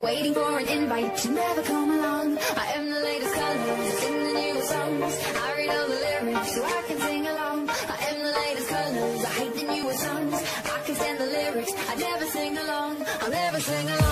Waiting for an invite to never come along. I am the latest colors, sing the newest songs. I read all the lyrics so I can sing along. I am the latest colors, I hate the newest songs. I can stand the lyrics, I never sing along. I'll never sing along.